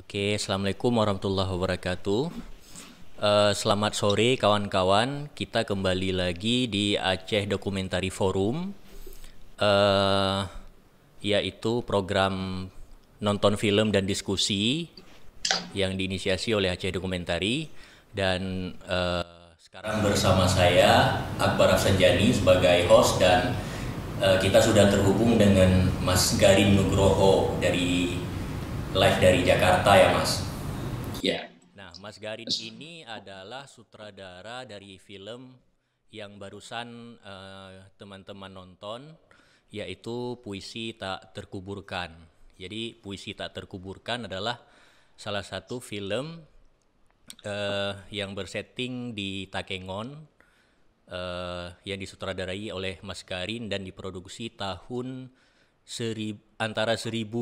Oke, Assalamualaikum warahmatullahi wabarakatuh. Selamat sore kawan-kawan, kita kembali lagi di Aceh Documentary Forum, eh, yaitu program nonton film dan diskusi yang diinisiasi oleh Aceh Documentary. Dan sekarang bersama saya Akbar Afsanjani sebagai host, dan kita sudah terhubung dengan Mas Garin Nugroho live dari Jakarta ya Mas. Ya, Nah, Mas Garin ini adalah sutradara dari film yang barusan teman-teman nonton, yaitu Puisi Tak Terkuburkan. Jadi Puisi Tak Terkuburkan adalah salah satu film yang bersetting di Takengon, yang disutradarai oleh Mas Garin dan diproduksi tahun antara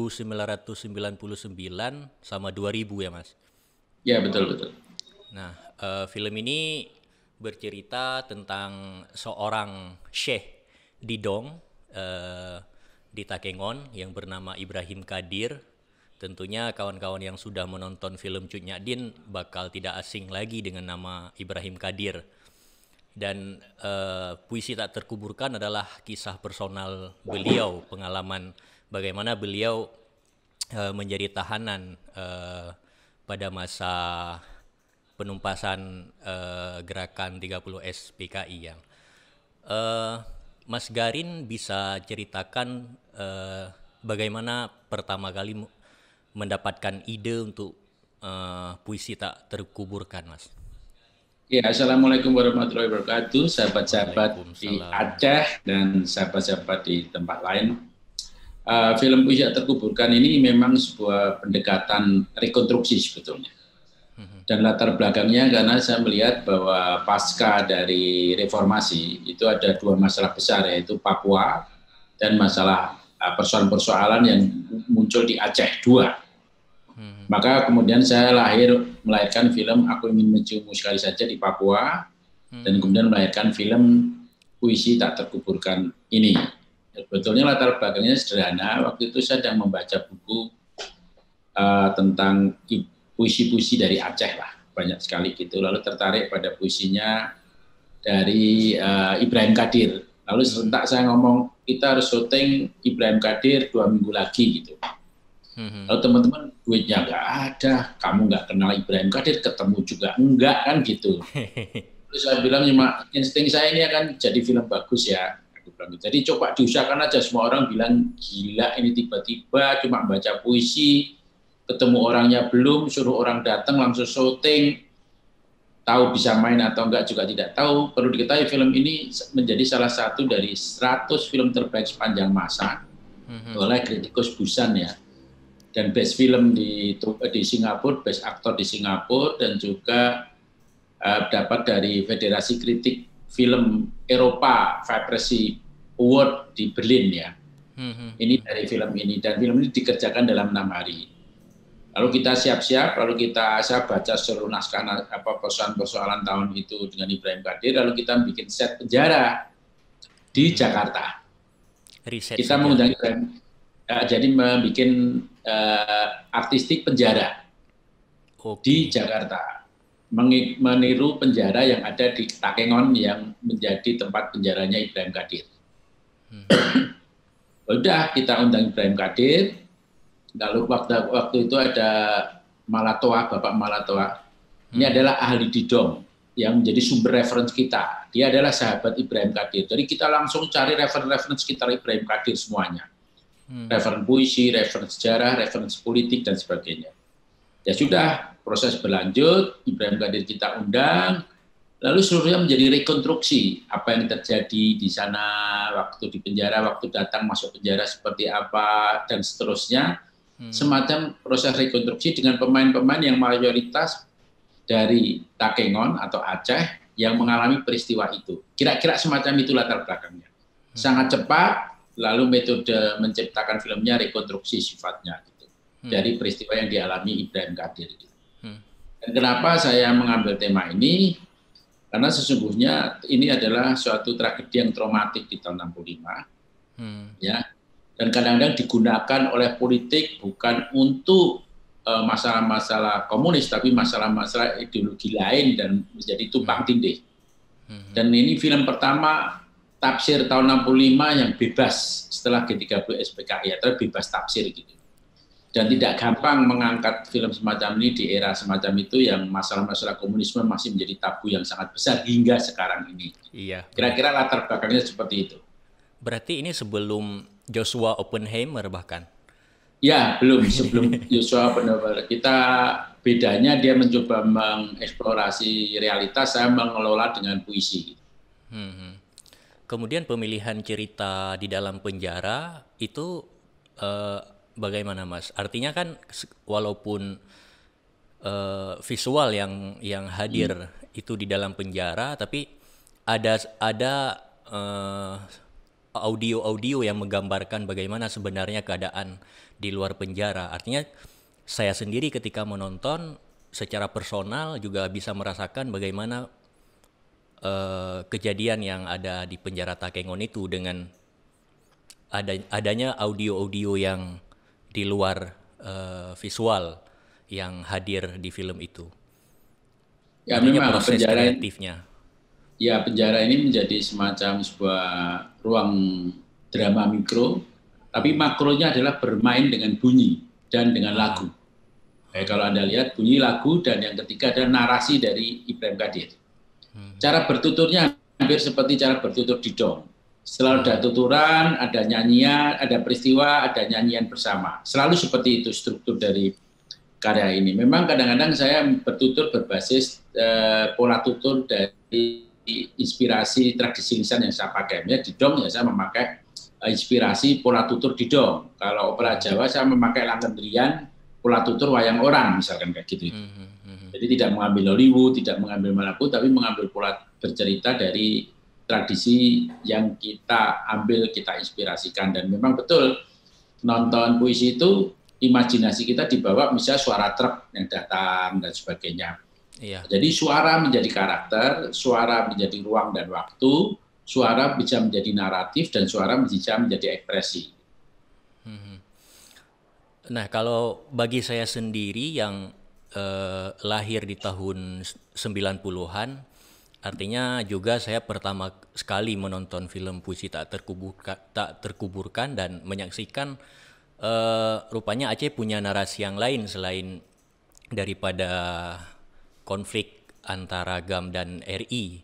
1999 sama 2000 ya Mas. ya betul betul. Nah, film ini bercerita tentang seorang Syekh Didong di Takengon yang bernama Ibrahim Kadir. Tentunya kawan-kawan yang sudah menonton film Cut Nyak bakal tidak asing lagi dengan nama Ibrahim Kadir. Dan Puisi Tak Terkuburkan adalah kisah personal beliau, pengalaman bagaimana beliau menjadi tahanan pada masa penumpasan gerakan 30S PKI yang Mas Garin bisa ceritakan bagaimana pertama kali mendapatkan ide untuk Puisi Tak Terkuburkan, Mas? Ya, Assalamualaikum warahmatullahi wabarakatuh, sahabat-sahabat di Waalaikumsalam. Aceh dan sahabat-sahabat di tempat lain. Film Puisi Tak Terkuburkan ini memang sebuah pendekatan rekonstruksi sebetulnya. Dan latar belakangnya karena saya melihat bahwa pasca dari reformasi itu ada dua masalah besar, yaitu Papua dan masalah persoalan-persoalan yang muncul di Aceh dua. Maka kemudian saya melahirkan film Aku Ingin Menciummu Sekali Saja di Papua, dan kemudian melahirkan film Puisi Tak Terkuburkan ini. Sebetulnya latar belakangnya sederhana. Waktu itu saya sedang membaca buku tentang puisi-puisi dari Aceh lah, banyak sekali gitu. Lalu tertarik pada puisinya dari Ibrahim Kadir. Lalu serentak saya ngomong, kita harus syuting Ibrahim Kadir 2 minggu lagi gitu. Lalu teman-teman, duitnya nggak ada, kamu nggak kenal Ibrahim Kadir, ketemu juga enggak kan gitu. Terus saya bilang, cuma insting saya ini akan jadi film bagus ya. Aku bilang gitu. Jadi coba diusahakan aja, semua orang bilang gila ini tiba-tiba cuma baca puisi, ketemu orangnya belum, suruh orang datang langsung syuting, tahu bisa main atau enggak juga tidak tahu. Perlu diketahui film ini menjadi salah satu dari 100 film terbaik sepanjang masa oleh kritikus Busan ya. Dan best film di Singapura, best aktor di Singapura, dan juga dapat dari Federasi Kritik Film Eropa Vibrancy Award di Berlin ya. Ini dari film ini, dan film ini dikerjakan dalam 6 hari. Lalu kita siap-siap, saya baca seluruh naskah persoalan-persoalan tahun itu dengan Ibrahim Kadir, lalu kita bikin set penjara di Jakarta. Riset Kita saja. mengundang Ibrahim, jadi membuat artistik penjara di Jakarta, meniru penjara yang ada di Takengon yang menjadi tempat penjaranya Ibrahim Kadir. Udah kita undang Ibrahim Kadir, lalu waktu itu ada Malatoa, Bapak Malatoa, ini adalah ahli Didong yang menjadi sumber referensi kita. Dia adalah sahabat Ibrahim Kadir. Jadi kita langsung cari referensi sekitar Ibrahim Kadir semuanya. Referensi puisi, referensi sejarah, referensi politik, dan sebagainya. Ya sudah, proses berlanjut, Ibrahim Kadir kita undang, lalu seluruhnya menjadi rekonstruksi apa yang terjadi di sana, waktu di penjara, waktu datang masuk penjara seperti apa, dan seterusnya. Semacam proses rekonstruksi dengan pemain-pemain yang mayoritas dari Takengon atau Aceh yang mengalami peristiwa itu. Kira-kira semacam itu latar belakangnya. Sangat cepat, lalu metode menciptakan filmnya rekonstruksi sifatnya gitu, dari peristiwa yang dialami Ibrahim Kadir. Gitu. Dan kenapa saya mengambil tema ini? Karena sesungguhnya ini adalah suatu tragedi yang traumatik di tahun 65, ya. Dan kadang-kadang digunakan oleh politik bukan untuk masalah-masalah komunis, tapi masalah-masalah ideologi lain dan menjadi tumpang tindih. Dan ini film pertama tafsir tahun 65 yang bebas setelah G30 SPKI, atau bebas tafsir gitu. Dan tidak gampang mengangkat film semacam ini di era semacam itu yang masalah-masalah komunisme masih menjadi tabu yang sangat besar hingga sekarang ini. Iya. Kira-kira latar belakangnya seperti itu. Berarti ini sebelum Joshua Oppenheimer bahkan? Ya, belum. Sebelum Joshua Oppenheimer. Kita bedanya dia mencoba mengeksplorasi realitas, saya mengelola dengan puisi. Kemudian pemilihan cerita di dalam penjara itu bagaimana, Mas? Artinya kan walaupun visual yang hadir itu di dalam penjara, tapi ada audio-audio yang menggambarkan bagaimana sebenarnya keadaan di luar penjara. Artinya saya sendiri ketika menonton secara personal juga bisa merasakan bagaimana kejadian yang ada di penjara Takengon itu dengan adanya audio-audio yang di luar visual yang hadir di film itu. Ya, artinya memang proses penjara kreatifnya. Ya, penjara ini menjadi semacam sebuah ruang drama mikro, tapi makronya adalah bermain dengan bunyi dan dengan lagu. Kalau Anda lihat bunyi, lagu, dan yang ketiga adalah narasi dari Ibrahim Kadir. Cara bertuturnya hampir seperti cara bertutur di dong. Selalu ada tuturan, ada nyanyian, ada peristiwa, ada nyanyian bersama. Selalu seperti itu struktur dari karya ini. Memang kadang-kadang saya bertutur berbasis pola tutur dari inspirasi tradisi lisan yang saya pakai. Ya, di dong ya saya memakai inspirasi pola tutur di dong. Kalau opera Jawa saya memakai Langendrian, pola tutur wayang orang misalkan kayak gitu. Jadi tidak mengambil Hollywood, tidak mengambil manapun, tapi mengambil pola bercerita dari tradisi yang kita ambil, kita inspirasikan. Dan memang betul nonton puisi itu imajinasi kita dibawa misalnya suara truk yang datang dan sebagainya. Iya. Jadi suara menjadi karakter, suara menjadi ruang dan waktu, suara bisa menjadi naratif, dan suara bisa menjadi ekspresi. Nah, kalau bagi saya sendiri yang lahir di tahun 90-an, artinya juga saya pertama sekali menonton film Puisi Tak Terkuburkan dan menyaksikan rupanya Aceh punya narasi yang lain selain daripada konflik antara GAM dan RI.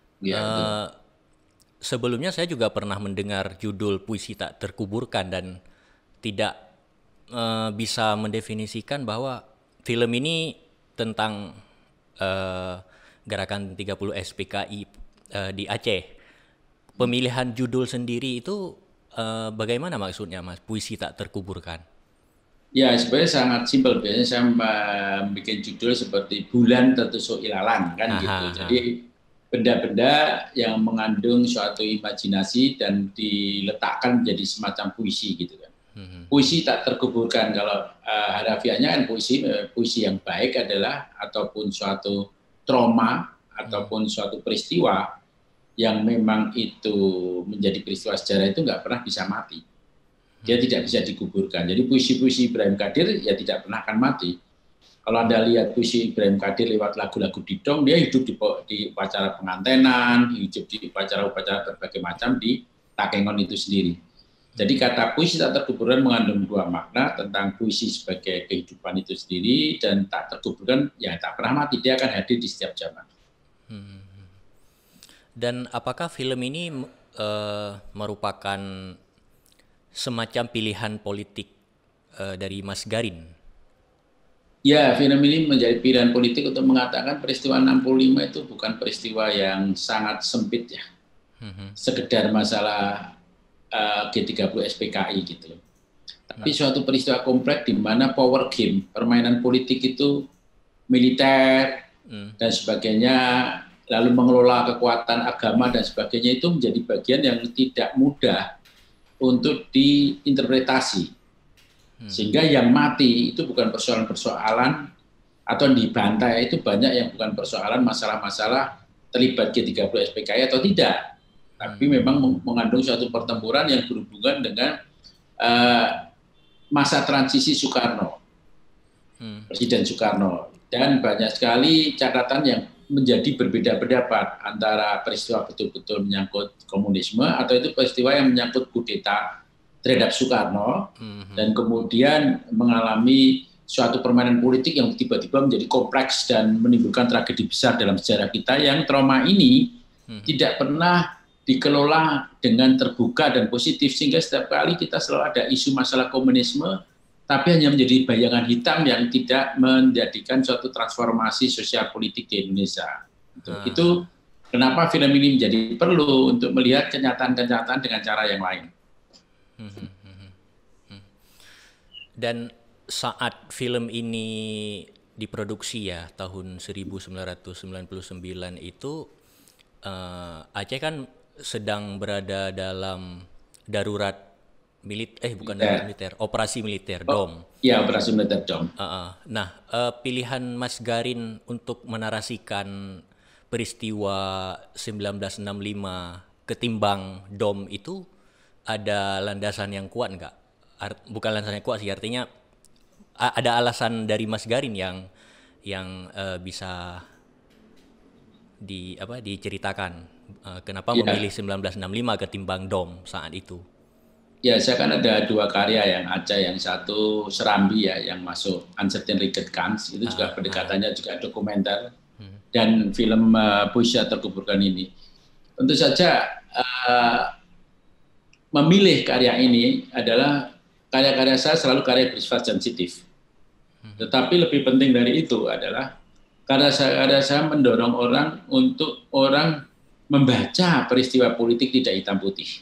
Sebelumnya saya juga pernah mendengar judul Puisi Tak Terkuburkan dan tidak bisa mendefinisikan bahwa film ini tentang gerakan 30 SPKI di Aceh. Pemilihan judul sendiri itu bagaimana maksudnya, Mas? Puisi Tak Terkuburkan. Ya, sebenarnya sangat simpel. Biasanya saya bikin judul seperti Bulan Tertusuk Ilalang, kan gitu. Jadi benda-benda yang mengandung suatu imajinasi dan diletakkan menjadi semacam puisi gitu kan. Puisi tak terkuburkan, kalau harafiahnya kan puisi yang baik adalah ataupun suatu trauma ataupun suatu peristiwa yang memang itu menjadi peristiwa sejarah itu nggak pernah bisa mati. Dia tidak bisa dikuburkan. Jadi puisi-puisi Ibrahim Kadir ya tidak pernah akan mati. Kalau Anda lihat puisi Ibrahim Kadir lewat lagu-lagu didong, dia hidup di upacara pengantenan, hidup di upacara-upacara berbagai macam di Takengon itu sendiri. Jadi kata puisi tak terkuburkan mengandung dua makna, tentang puisi sebagai kehidupan itu sendiri, dan tak terkuburkan ya tak pernah mati, dia akan hadir di setiap zaman. Dan apakah film ini merupakan semacam pilihan politik dari Mas Garin? Ya, film ini menjadi pilihan politik untuk mengatakan peristiwa 65 itu bukan peristiwa yang sangat sempit ya. Sekedar masalah G30 SPKI gitu. Tapi suatu peristiwa kompleks di mana power game, permainan politik itu militer dan sebagainya, lalu mengelola kekuatan agama dan sebagainya, itu menjadi bagian yang tidak mudah untuk diinterpretasi. Sehingga yang mati itu bukan persoalan-persoalan atau dibantai, itu banyak yang bukan persoalan masalah-masalah terlibat G30 SPKI atau tidak. Tapi memang mengandung suatu pertempuran yang berhubungan dengan masa transisi Soekarno. Presiden Soekarno. Dan banyak sekali catatan yang menjadi berbeda pendapat antara peristiwa betul-betul menyangkut komunisme atau itu peristiwa yang menyangkut kudeta terhadap Soekarno dan kemudian mengalami suatu permainan politik yang tiba-tiba menjadi kompleks dan menimbulkan tragedi besar dalam sejarah kita yang trauma ini tidak pernah dikelola dengan terbuka dan positif sehingga setiap kali kita selalu ada isu masalah komunisme tapi hanya menjadi bayangan hitam yang tidak menjadikan suatu transformasi sosial politik di Indonesia. Itu kenapa film ini menjadi perlu untuk melihat kenyataan-kenyataan dengan cara yang lain. Dan saat film ini diproduksi ya tahun 1999 itu Aceh kan sedang berada dalam darurat militer, operasi militer DOM. Iya, operasi militer DOM. Nah, pilihan Mas Garin untuk menarasikan peristiwa 1965 ketimbang DOM itu ada landasan yang kuat nggak? Bukan landasan yang kuat sih, artinya ada alasan dari Mas Garin yang bisa diceritakan kenapa memilih 1965 ketimbang DOM saat itu. Ya, saya kan ada dua karya yang Aceh, yang satu Serambi ya, yang masuk Uncertain Regret Guns, itu juga pendekatannya juga dokumenter, dan film Puisi Terkuburkan ini. Tentu saja memilih karya ini adalah karya-karya saya selalu karya bersifat sensitif. Tetapi lebih penting dari itu adalah karya saya mendorong orang untuk orang membaca peristiwa politik tidak hitam putih.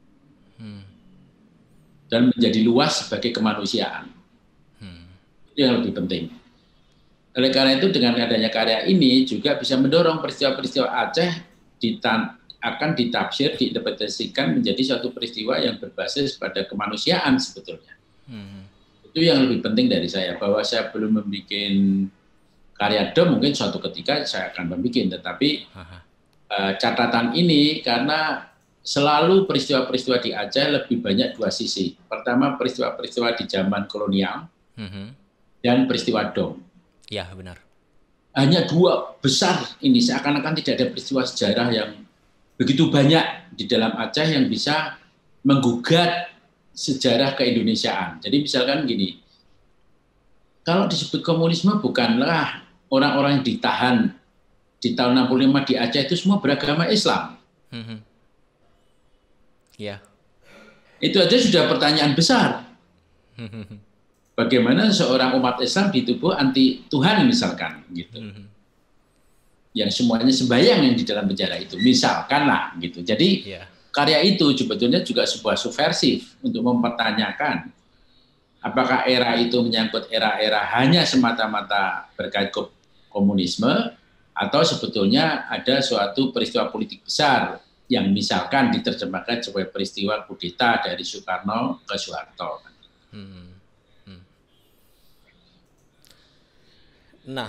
Dan menjadi luas sebagai kemanusiaan. Itu yang lebih penting. Oleh karena itu dengan adanya karya ini juga bisa mendorong peristiwa-peristiwa Aceh akan ditafsir, diinterpretasikan menjadi suatu peristiwa yang berbasis pada kemanusiaan sebetulnya. Itu yang lebih penting dari saya, bahwa saya belum membuat karya DOM, mungkin suatu ketika saya akan membuat, tetapi catatan ini karena selalu peristiwa-peristiwa di Aceh lebih banyak dua sisi. Pertama, peristiwa-peristiwa di zaman kolonial dan peristiwa DOM. Ya, benar. Hanya dua besar ini, seakan-akan tidak ada peristiwa sejarah yang begitu banyak di dalam Aceh yang bisa menggugat sejarah keindonesiaan. Jadi misalkan gini, kalau disebut komunisme bukanlah orang-orang yang ditahan di tahun 65 di Aceh itu semua beragama Islam. Ya. Itu aja sudah pertanyaan besar. Bagaimana seorang umat Islam di tubuh anti Tuhan misalkan gitu. Yang semuanya sembahyang yang di dalam penjara itu misalkan lah gitu. Jadi karya itu sebetulnya juga sebuah subversif untuk mempertanyakan apakah era itu menyangkut era-era hanya semata-mata berkait komunisme atau sebetulnya ada suatu peristiwa politik besar yang misalkan diterjemahkan sebagai peristiwa kudeta dari Soekarno ke Soeharto. Nah,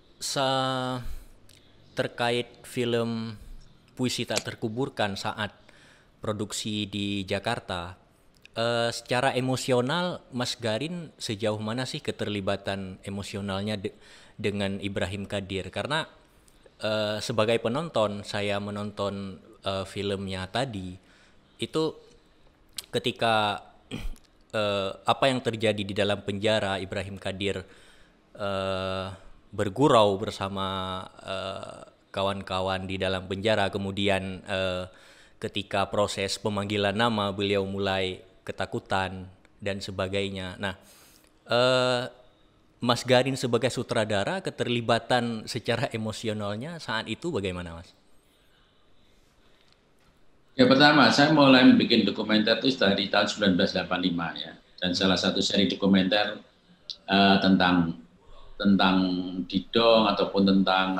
terkait film Puisi Tak Terkuburkan saat produksi di Jakarta, secara emosional Mas Garin sejauh mana sih keterlibatan emosionalnya dengan Ibrahim Kadir? Karena sebagai penonton, saya menonton filmnya tadi, itu ketika apa yang terjadi di dalam penjara, Ibrahim Kadir bergurau bersama kawan-kawan di dalam penjara, kemudian ketika proses pemanggilan nama beliau mulai ketakutan dan sebagainya. Nah, Mas Garin sebagai sutradara, keterlibatan secara emosionalnya saat itu bagaimana, Mas? Ya, pertama saya mulai membuat dokumenter itu dari tahun 1985 ya, dan salah satu seri dokumenter tentang Didong ataupun tentang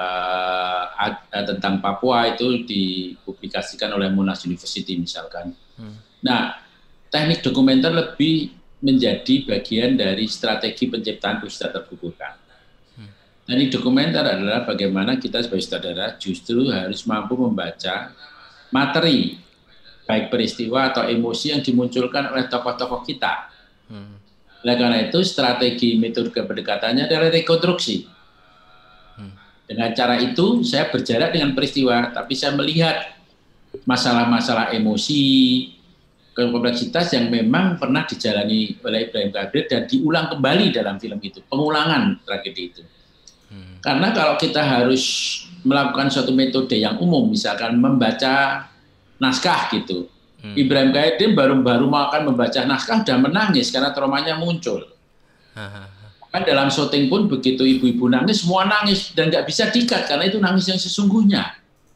Papua itu dipublikasikan oleh Monash University misalkan. Nah, teknik dokumenter lebih menjadi bagian dari strategi penciptaan Puisi Tak Terkuburkan. Teknik dokumenter adalah bagaimana kita sebagai sutradara justru harus mampu membaca materi, baik peristiwa atau emosi yang dimunculkan oleh tokoh-tokoh kita. Oleh karena itu strategi metode pendekatannya adalah rekonstruksi. Dengan cara itu saya berjarak dengan peristiwa, tapi saya melihat masalah-masalah emosi, kompleksitas yang memang pernah dijalani oleh Ibrahim Kadir dan diulang kembali dalam film itu, pengulangan tragedi itu. Karena kalau kita harus melakukan suatu metode yang umum, misalkan membaca naskah gitu, Ibrahim Kadir baru-baru mau akan membaca naskah sudah menangis karena traumanya muncul. Kan dalam syuting pun begitu ibu-ibu nangis, semua nangis dan nggak bisa dikat karena itu nangis yang sesungguhnya.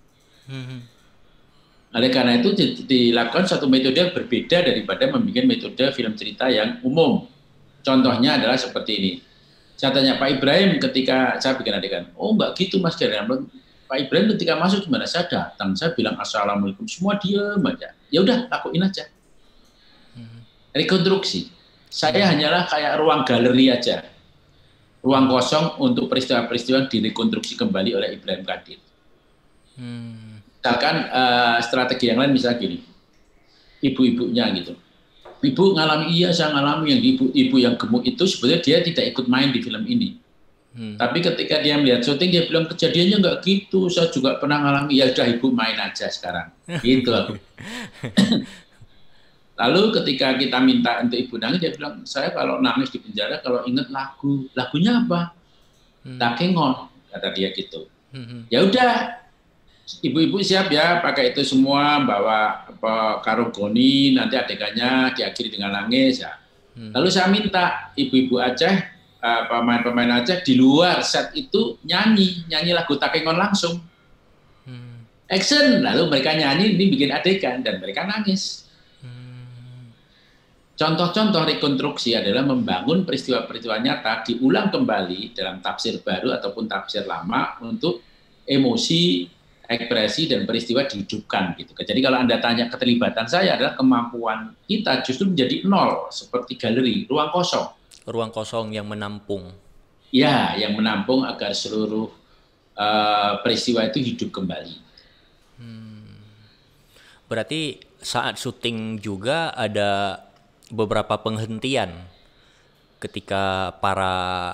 Oleh karena itu dilakukan satu metode yang berbeda daripada membuat metode film cerita yang umum. Contohnya adalah seperti ini. Saya tanya Pak Ibrahim ketika saya bikin adegan, oh mbak gitu Mas Gerian. Pak Ibrahim ketika masuk gimana? Saya datang, saya bilang assalamualaikum, semua diam aja. Ya udah, lakuin aja. Rekonstruksi. Saya hanyalah kayak ruang galeri aja. Ruang kosong untuk peristiwa-peristiwa yang direkonstruksi kembali oleh Ibrahim Kadir. Misalkan strategi yang lain misalnya gini, ibu-ibunya gitu. Ibu ngalami, iya saya ngalami, yang ibu yang gemuk itu sebenarnya dia tidak ikut main di film ini. Tapi ketika dia melihat syuting dia bilang kejadiannya nggak gitu, saya juga pernah ngalami, ya udah ibu main aja sekarang. Gitu aku. Lalu ketika kita minta untuk ibu nangis, dia bilang, saya kalau nangis di penjara, kalau inget lagu, lagunya apa? Takengon, kata dia gitu. Ya udah, ibu-ibu siap ya, pakai itu semua, bawa karung goni, nanti adegannya diakhiri dengan nangis ya. Lalu saya minta ibu-ibu Aceh, pemain-pemain Aceh di luar set itu nyanyi lagu Takengon langsung. Action, lalu mereka nyanyi, ini bikin adegan dan mereka nangis. Contoh-contoh rekonstruksi adalah membangun peristiwa-peristiwa nyata diulang kembali dalam tafsir baru ataupun tafsir lama untuk emosi, ekspresi dan peristiwa dihidupkan gitu. Jadi kalau Anda tanya keterlibatan saya adalah kemampuan kita justru menjadi nol seperti galeri, ruang kosong. Ruang kosong yang menampung. Ya, yang menampung agar seluruh peristiwa itu hidup kembali. Berarti saat syuting juga ada beberapa penghentian ketika para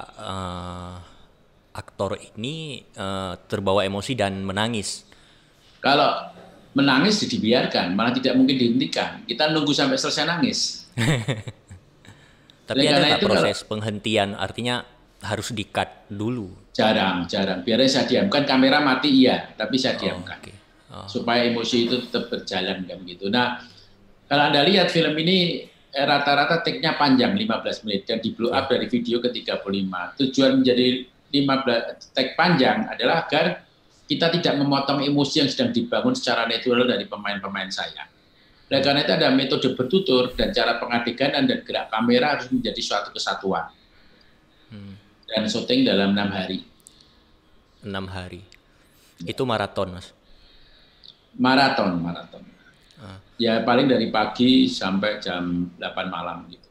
aktor ini terbawa emosi dan menangis. Kalau menangis dibiarkan, malah tidak mungkin dihentikan. Kita nunggu sampai selesai nangis. Tapi ada nggak proses penghentian, artinya harus di-cut dulu? Jarang. Biarnya saya diamkan, kamera mati iya, tapi saya diamkan. Okay. Supaya emosi itu tetap berjalan kan gitu. Nah, kalau Anda lihat film ini rata-rata take-nya panjang 15 menit dan di blow up dari video ke 35. Tujuan menjadi 15 take panjang adalah agar kita tidak memotong emosi yang sedang dibangun secara natural dari pemain-pemain saya. Oleh karena itu ada metode bertutur dan cara pengadeganan dan gerak kamera harus menjadi suatu kesatuan. Dan syuting dalam 6 hari. 6 hari. Itu maraton, Mas? Maraton. Ya paling dari pagi sampai jam 8 malam gitu.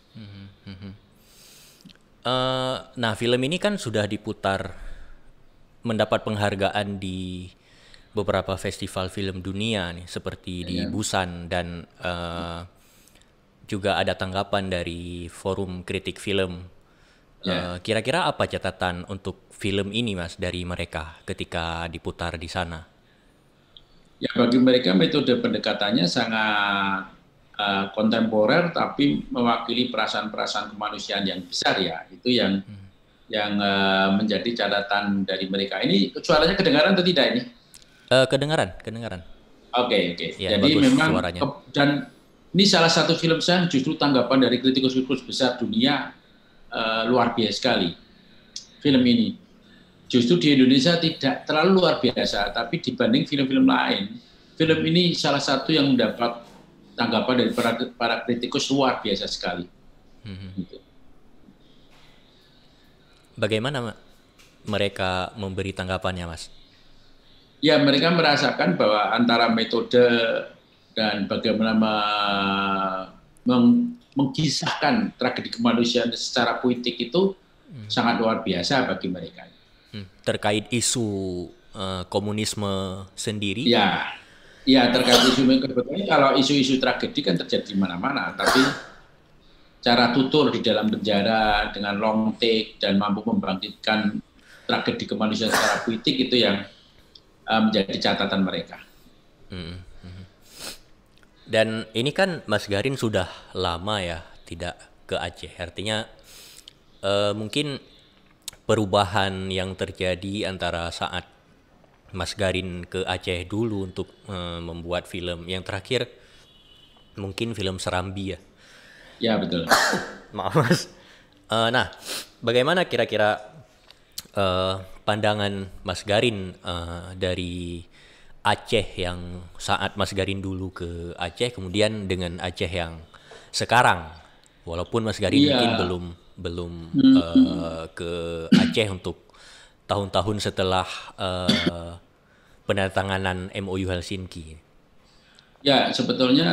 Nah film ini kan sudah diputar, mendapat penghargaan di beberapa festival film dunia nih, seperti di Busan dan juga ada tanggapan dari forum kritik film. Kira-kira apa catatan untuk film ini Mas dari mereka ketika diputar di sana? Ya bagi mereka metode pendekatannya sangat kontemporer tapi mewakili perasaan-perasaan kemanusiaan yang besar ya. Itu yang menjadi catatan dari mereka. Ini suaranya kedengaran atau tidak ini? Kedengaran. Oke. Ya, jadi memang suaranya. Dan ini salah satu film saya justru tanggapan dari kritikus-kritikus besar dunia luar biasa sekali. Film ini. Justru di Indonesia tidak terlalu luar biasa, tapi dibanding film-film lain, film ini salah satu yang mendapat tanggapan dari para kritikus luar biasa sekali. Gitu. Bagaimana mereka memberi tanggapannya, Mas? Ya, mereka merasakan bahwa antara metode dan bagaimana mengkisahkan tragedi kemanusiaan secara puitik itu sangat luar biasa bagi mereka. Terkait isu komunisme sendiri? Ya terkait isu kebetulan kalau isu-isu tragedi kan terjadi di mana-mana, tapi cara tutur di dalam penjara dengan long take dan mampu membangkitkan tragedi kemanusiaan secara politik itu yang menjadi catatan mereka. Dan ini kan Mas Garin sudah lama ya tidak ke Aceh, artinya mungkin perubahan yang terjadi antara saat Mas Garin ke Aceh dulu untuk membuat film yang terakhir mungkin film Serambi ya. Ya betul. Maaf Mas. Nah, bagaimana kira-kira pandangan Mas Garin dari Aceh yang saat Mas Garin dulu ke Aceh, kemudian dengan Aceh yang sekarang, walaupun Mas Garin mungkin belum ke Aceh untuk tahun-tahun setelah penandatanganan MOU Helsinki. Ya sebetulnya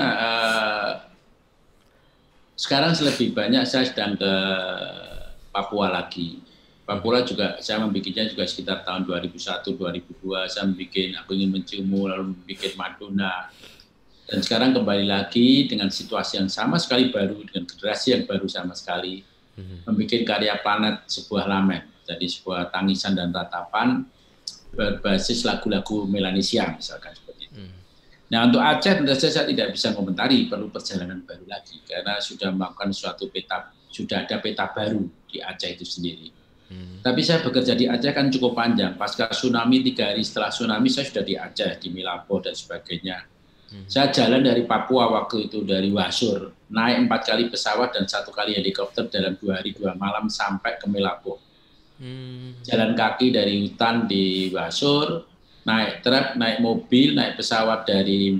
sekarang lebih banyak saya sedang ke Papua lagi. Papua juga saya membikinnya juga sekitar tahun 2001-2002. Saya bikin Aku Ingin Menciummu, lalu bikin Madonna. Dan sekarang kembali lagi dengan situasi yang sama sekali baru, dengan generasi yang baru sama sekali. Membikin karya Planet, sebuah lamen. Jadi sebuah tangisan dan ratapan berbasis lagu-lagu Melanesia misalkan seperti itu. Nah untuk Aceh tentu saja saya tidak bisa komentari, perlu perjalanan baru lagi karena sudah melakukan suatu peta, sudah ada peta baru di Aceh itu sendiri. Tapi saya bekerja di Aceh kan cukup panjang. Pasca tsunami, 3 hari setelah tsunami saya sudah di Aceh, di Milabo dan sebagainya. Saya jalan dari Papua waktu itu, dari Wasur, naik 4 kali pesawat dan 1 kali helikopter dalam 2 hari 2 malam sampai ke Milabo. Jalan kaki dari hutan di Wasur, naik truk, naik mobil, naik pesawat dari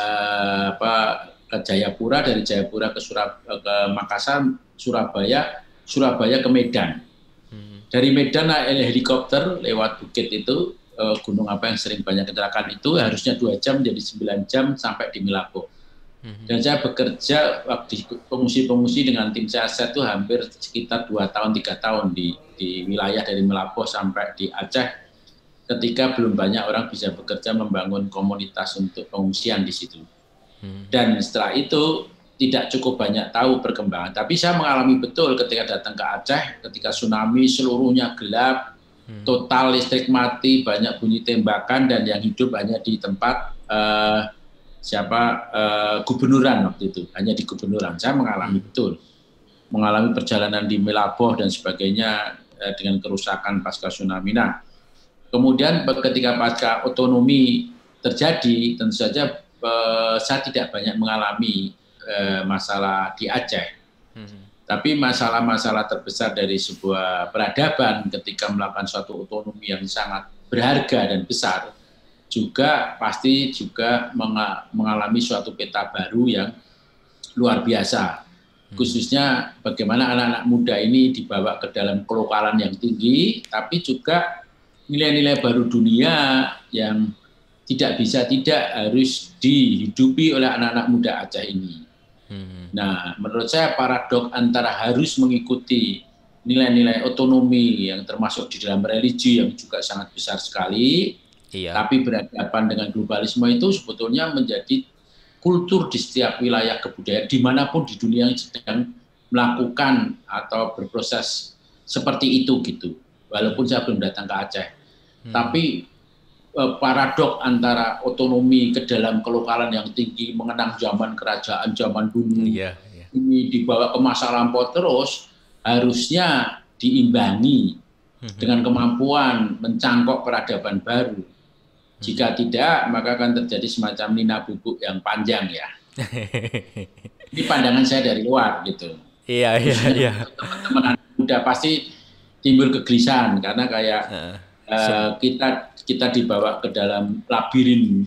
ke Jayapura, dari Jayapura ke Makassar, Surabaya ke Medan. Dari Medan naik helikopter lewat bukit itu, gunung apa yang sering banyak kecelakaan itu, harusnya 2 jam jadi 9 jam sampai di Milabo. Dan saya bekerja waktu pengungsi-pengungsi dengan tim saya itu hampir sekitar 2 tahun, 3 tahun di wilayah dari Milabo sampai di Aceh, ketika belum banyak orang bisa bekerja membangun komunitas untuk pengungsian di situ. Dan setelah itu tidak cukup banyak tahu perkembangan, tapi saya mengalami betul ketika datang ke Aceh, ketika tsunami seluruhnya gelap, total listrik mati, banyak bunyi tembakan, dan yang hidup hanya di tempat gubernuran waktu itu, hanya di gubernuran. Saya mengalami betul, mengalami perjalanan di Melaboh dan sebagainya dengan kerusakan pasca tsunami. Nah, kemudian ketika pasca otonomi terjadi, tentu saja saya tidak banyak mengalami masalah di Aceh. Tapi masalah-masalah terbesar dari sebuah peradaban ketika melakukan suatu otonomi yang sangat berharga dan besar, juga pasti juga mengalami suatu peta baru yang luar biasa. Khususnya bagaimana anak-anak muda ini dibawa ke dalam kelokalan yang tinggi, tapi juga nilai-nilai baru dunia yang tidak harus dihidupi oleh anak-anak muda Aceh ini. Nah, menurut saya paradok antara harus mengikuti nilai-nilai otonomi yang termasuk di dalam religi yang juga sangat besar sekali, tapi berhadapan dengan globalisme itu sebetulnya menjadi kultur di setiap wilayah kebudayaan dimanapun di dunia yang sedang melakukan atau berproses seperti itu gitu. Walaupun saya belum datang ke Aceh, tapi paradok antara otonomi ke dalam kelokalan yang tinggi, mengenang zaman kerajaan zaman dulu, ini dibawa ke masa lampau terus, harusnya diimbangi dengan kemampuan mencangkok peradaban baru. Jika tidak, maka akan terjadi semacam nina bubuk yang panjang ya. Ini pandangan saya dari luar gitu. Iya. Teman-teman muda pasti timbul kegelisahan karena kayak kita dibawa ke dalam labirin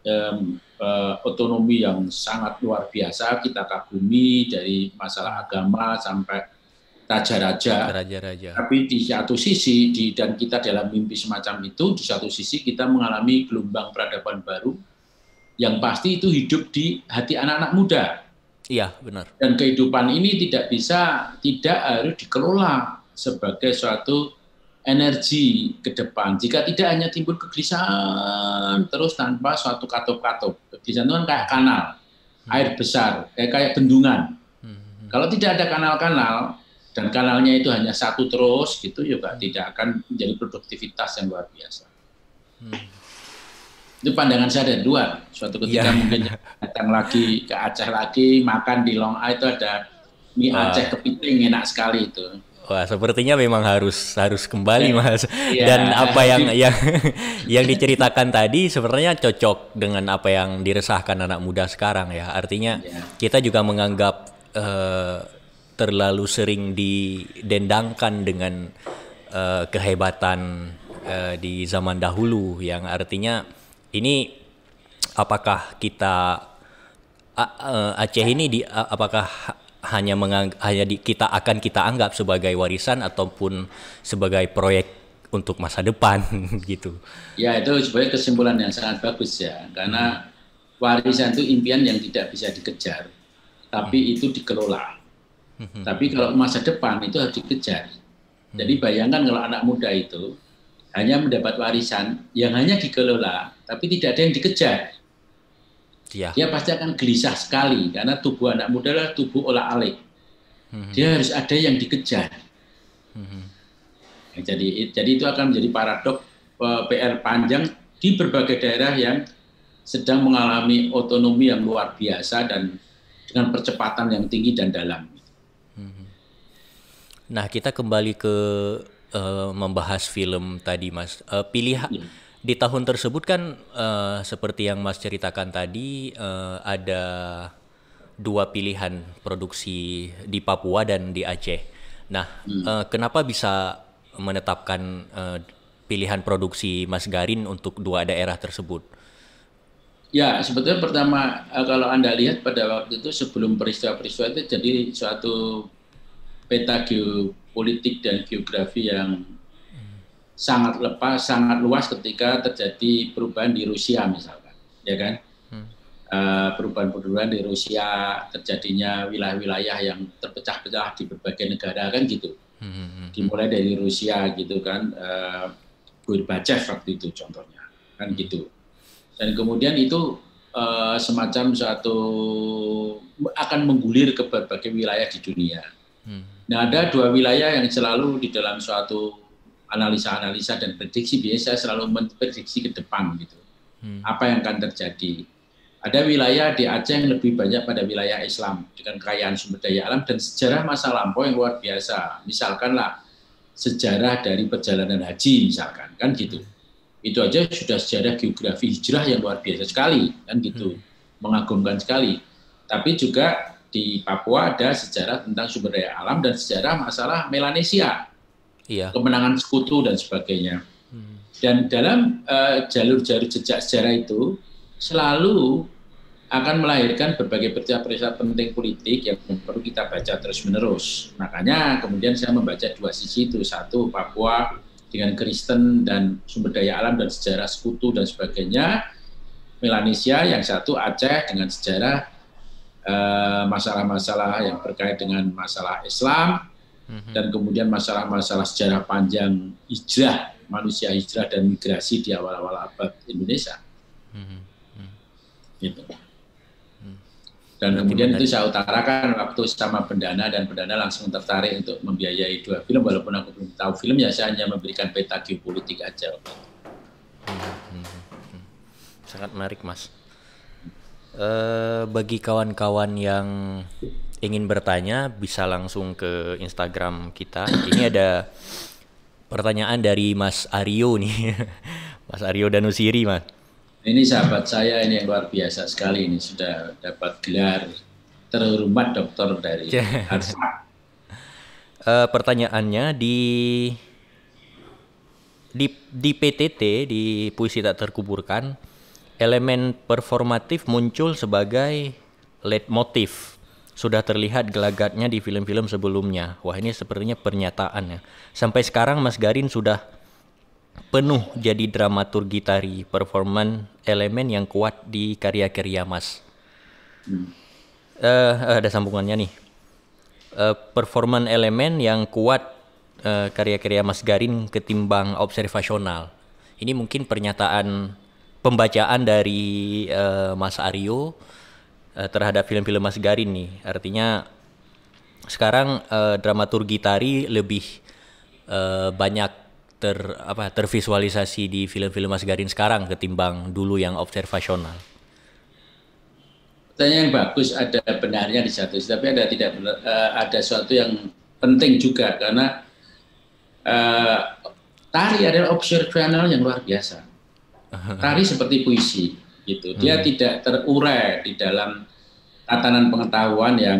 otonomi yang sangat luar biasa, kita kagumi dari masalah agama sampai raja-raja. Tapi di satu sisi dan kita dalam mimpi semacam itu, di satu sisi kita mengalami gelombang peradaban baru yang pasti itu hidup di hati anak-anak muda. Iya, benar. Dan kehidupan ini tidak harus dikelola sebagai suatu energi ke depan. Jika tidak, hanya timbul kegelisahan terus tanpa suatu katup-katup. Kegelisahan itu kan kayak kanal, air besar, kayak bendungan. Kalau tidak ada kanal-kanal dan kanalnya itu hanya satu terus gitu, juga tidak akan menjadi produktivitas yang luar biasa. Itu pandangan saya ada dua. Suatu ketika mungkin datang lagi ke Aceh lagi, makan di Long A itu ada mie Aceh kepiting, enak sekali itu. Wah, sepertinya memang harus kembali, Mas. Iya. Dan apa yang diceritakan tadi sebenarnya cocok dengan apa yang diresahkan anak muda sekarang ya. Artinya kita juga menganggap terlalu sering didendangkan dengan kehebatan di zaman dahulu, yang artinya ini apakah kita Aceh ini apakah kita anggap sebagai warisan ataupun sebagai proyek untuk masa depan gitu. Ya, itu sebenarnya kesimpulan yang sangat bagus ya, karena warisan itu impian yang tidak bisa dikejar, tapi itu dikelola. Tapi kalau masa depan itu harus dikejar. Jadi bayangkan kalau anak muda itu hanya mendapat warisan yang hanya dikelola, tapi tidak ada yang dikejar. Dia pasti akan gelisah sekali, karena tubuh anak muda adalah tubuh olah-alik. Dia harus ada yang dikejar. Jadi itu akan menjadi paradok PR panjang di berbagai daerah yang sedang mengalami otonomi yang luar biasa dan dengan percepatan yang tinggi dan dalam. Nah, kita kembali ke membahas film tadi, Mas. Pilihan di tahun tersebut kan seperti yang Mas ceritakan tadi, ada dua pilihan produksi di Papua dan di Aceh. Nah, kenapa bisa menetapkan pilihan produksi Mas Garin untuk dua daerah tersebut? Ya, sebetulnya pertama kalau Anda lihat pada waktu itu sebelum peristiwa-peristiwa itu jadi suatu peta geopolitik dan geografi yang sangat luas ketika terjadi perubahan di Rusia misalkan, ya kan? Perubahan di Rusia, terjadinya wilayah-wilayah yang terpecah-pecah di berbagai negara kan gitu. Dimulai dari Rusia gitu kan, Gorbachev waktu itu contohnya, kan gitu. Dan kemudian itu semacam satu akan menggulir ke berbagai wilayah di dunia. Nah, ada dua wilayah yang selalu di dalam suatu analisa dan prediksi, biasanya selalu memprediksi ke depan gitu. Apa yang akan terjadi? Ada wilayah di Aceh yang lebih banyak pada wilayah Islam dengan kekayaan sumber daya alam dan sejarah masa lampau yang luar biasa. Misalkanlah sejarah dari perjalanan haji misalkan, kan gitu. Itu aja sudah sejarah geografi hijrah yang luar biasa sekali, kan gitu. Mengagumkan sekali. Tapi juga di Papua ada sejarah tentang sumber daya alam dan sejarah masalah Melanesia. Kemenangan sekutu dan sebagainya. Dan dalam jalur-jalur jejak sejarah itu selalu akan melahirkan berbagai peristiwa-peristiwa penting politik yang perlu kita baca terus-menerus. Makanya kemudian saya membaca dua sisi itu, satu Papua dengan Kristen dan sumber daya alam dan sejarah sekutu dan sebagainya, Melanesia, yang satu Aceh dengan sejarah masalah-masalah yang berkait dengan masalah Islam, dan kemudian masalah-masalah sejarah panjang hijrah, manusia hijrah dan migrasi di awal-awal abad Indonesia. Gitu. Dan kemudian itu saya utarakan waktu sama pendana, dan pendana langsung tertarik untuk membiayai dua film, walaupun aku belum tahu filmnya, saya hanya memberikan peta geopolitik aja. Sangat menarik, Mas. Bagi kawan-kawan yang ingin bertanya bisa langsung ke Instagram kita. Ini ada pertanyaan dari Mas Aryo nih. Mas Aryo Danusiri, Mas. Ini sahabat saya ini yang luar biasa sekali, ini sudah dapat gelar terhormat doktor dari Harvard. Pertanyaannya di PTT, di Puisi Tak Terkuburkan, elemen performatif muncul sebagai leitmotif. Sudah terlihat gelagatnya di film-film sebelumnya. Wah, ini sepertinya pernyataan ya. Sampai sekarang Mas Garin sudah penuh jadi dramaturgi tari, performan elemen yang kuat di karya-karya Mas. Ada sambungannya nih. Performan elemen yang kuat karya-karya Mas Garin ketimbang observasional. Ini mungkin pernyataan pembacaan dari Mas Aryo terhadap film-film Mas Garin nih. Artinya sekarang dramaturgi tari lebih banyak tervisualisasi di film-film Mas Garin sekarang ketimbang dulu yang observasional? Pertanyaan yang bagus, ada benarnya di satu, tapi ada tidak benar, ada sesuatu yang penting juga karena tari adalah observasional yang luar biasa. Tari seperti puisi, gitu. Dia tidak terurai di dalam tatanan pengetahuan yang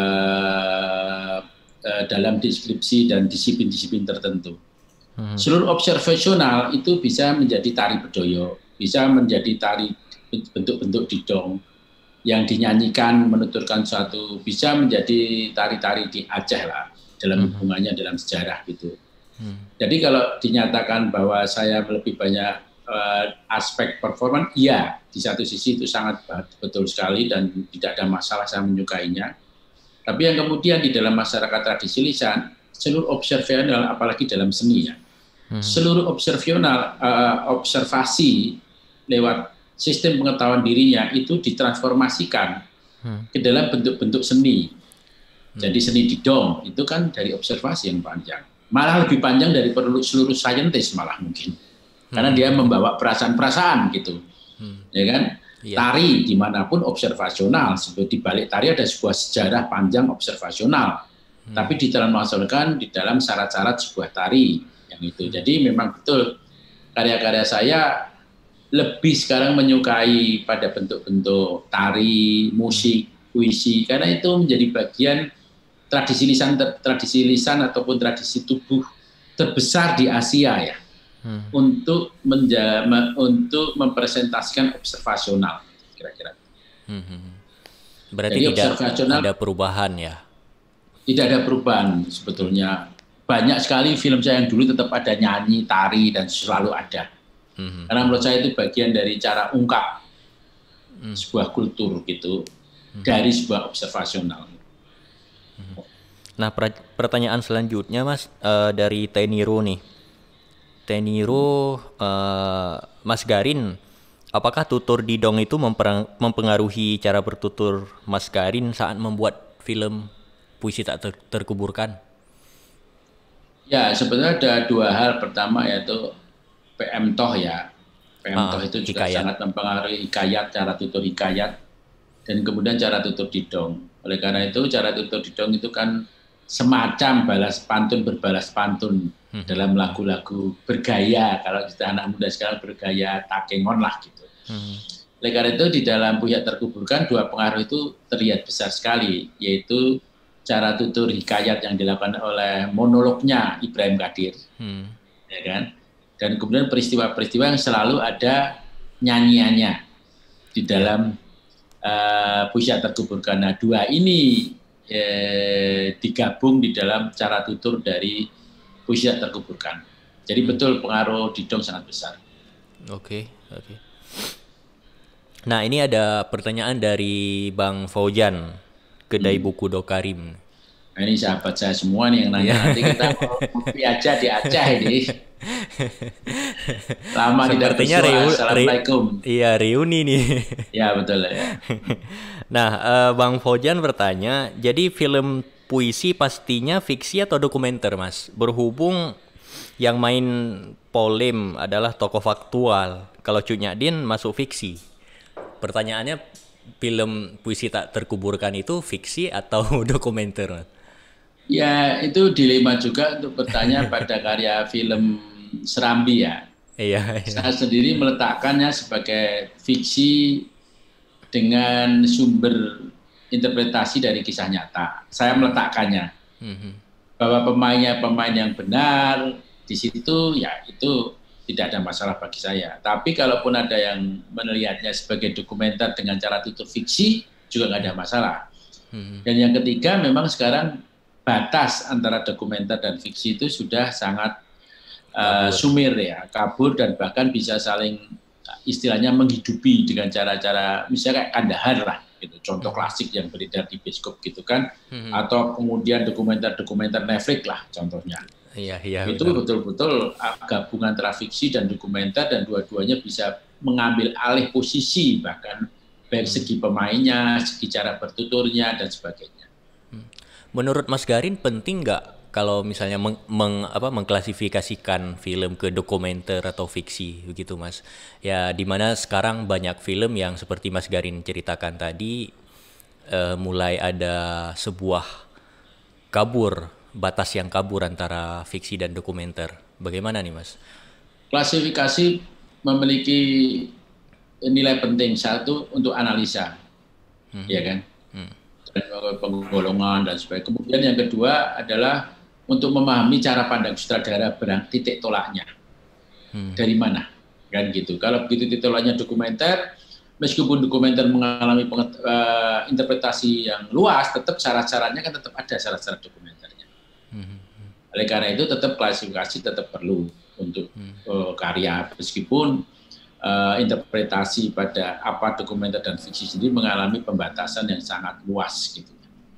dalam deskripsi dan disiplin-disiplin tertentu. Seluruh observasional itu bisa menjadi tari bedoyo, bisa menjadi tari bentuk-bentuk didong yang dinyanyikan menuturkan suatu, bisa menjadi tari-tari di Aceh lah dalam hubungannya dalam sejarah gitu. Jadi kalau dinyatakan bahwa saya lebih banyak aspek performan, iya, di satu sisi itu sangat betul sekali dan tidak ada masalah, saya menyukainya. Tapi yang kemudian di dalam masyarakat tradisi lisan, seluruh observasional, apalagi dalam seni ya, seluruh observasional, observasi lewat sistem pengetahuan dirinya itu ditransformasikan ke dalam bentuk-bentuk seni. Jadi seni didong itu kan dari observasi yang panjang, malah lebih panjang dari seluruh saintis malah mungkin, karena dia membawa perasaan-perasaan gitu, ya kan? Tari dimanapun observasional, di balik tari ada sebuah sejarah panjang observasional, tapi ditransformasikan di dalam syarat-syarat sebuah tari yang itu. Jadi memang betul karya-karya saya lebih sekarang menyukai pada bentuk-bentuk tari, musik, puisi, karena itu menjadi bagian tradisi lisan ataupun tradisi tubuh terbesar di Asia ya, untuk mempresentasikan observasional kira-kira. Berarti tidak ada perubahan ya? Tidak ada perubahan sebetulnya. Banyak sekali film saya yang dulu tetap ada nyanyi, tari, dan selalu ada. Karena menurut saya itu bagian dari cara ungkap sebuah kultur gitu, dari sebuah observasional. Nah, pertanyaan selanjutnya Mas, dari Teniro nih. Teniro, Mas Garin, apakah tutur didong itu mempengaruhi cara bertutur Mas Garin saat membuat film Puisi Tak Terkuburkan? Ya, sebenarnya ada dua hal. Pertama yaitu PM Toh ya. PM Toh itu juga sangat mempengaruhi hikayat, cara tutur hikayat, dan kemudian cara tutur didong. Oleh karena itu cara tutur didong itu kan semacam balas pantun berbalas pantun dalam lagu-lagu bergaya. Kalau kita anak muda sekarang bergaya takengon lah gitu. Oleh karena itu di dalam Puisi Tak Terkuburkan dua pengaruh itu terlihat besar sekali, yaitu cara tutur hikayat yang dilakukan oleh monolognya Ibrahim Kadir, ya kan? Dan kemudian peristiwa-peristiwa yang selalu ada nyanyiannya di dalam Puisi Tak Terkuburkan. Nah, dua ini digabung di dalam cara tutur dari Puisi Tak Terkuburkan. Jadi betul pengaruh didong sangat besar. Oke. Nah, ini ada pertanyaan dari Bang Faujan, Kedai Buku Dokarim. Nah, ini sahabat saya semua nih yang nanya. Nanti kita mau ngopi aja di Aceh ini. Lama tidak bersua. Assalamualaikum. Iya, reuni nih. Ya, betul ya. Nah, Bang Faujan bertanya, jadi film puisi pastinya fiksi atau dokumenter, Mas? Berhubung yang main Polem adalah tokoh faktual, kalau Cut Nyak masuk fiksi. Pertanyaannya, film Puisi Tak Terkuburkan itu fiksi atau dokumenter? Ya, itu dilema juga untuk bertanya pada karya film Serambi ya. Iya. Saya sendiri meletakkannya sebagai fiksi dengan sumber interpretasi dari kisah nyata. Saya meletakkannya bahwa pemainnya pemain yang benar di situ, ya itu tidak ada masalah bagi saya. Tapi kalaupun ada yang melihatnya sebagai dokumenter dengan cara tutur fiksi, juga nggak ada masalah. Dan yang ketiga, memang sekarang batas antara dokumenter dan fiksi itu sudah sangat sumir ya, kabur, dan bahkan bisa saling istilahnya menghidupi dengan cara-cara misalnya kayak Kandahar lah gitu, contoh klasik yang beredar di bioskop gitu kan, atau kemudian dokumenter-dokumenter Netflix lah contohnya. Iya, itu betul-betul gabungan antara fiksi dan dokumenter, dan dua-duanya bisa mengambil alih posisi bahkan baik segi pemainnya, segi cara bertuturnya dan sebagainya. Menurut Mas Garin penting nggak kalau misalnya mengklasifikasikan film ke dokumenter atau fiksi begitu Mas? Ya dimana sekarang banyak film yang seperti Mas Garin ceritakan tadi mulai ada sebuah batas yang kabur antara fiksi dan dokumenter. Bagaimana nih Mas? Klasifikasi memiliki nilai penting, satu untuk analisa, ya kan, dan penggolongan dan sebagainya. Kemudian yang kedua adalah untuk memahami cara pandang sutradara titik tolaknya dari mana, kan gitu. Kalau begitu titik tolaknya dokumenter, meskipun dokumenter mengalami interpretasi yang luas, tetap syarat-syaratnya kan tetap ada syarat-syarat dokumenternya. Oleh karena itu tetap klasifikasi tetap perlu untuk karya, meskipun interpretasi pada apa dokumenter dan fiksi sendiri mengalami pembatasan yang sangat luas gitu.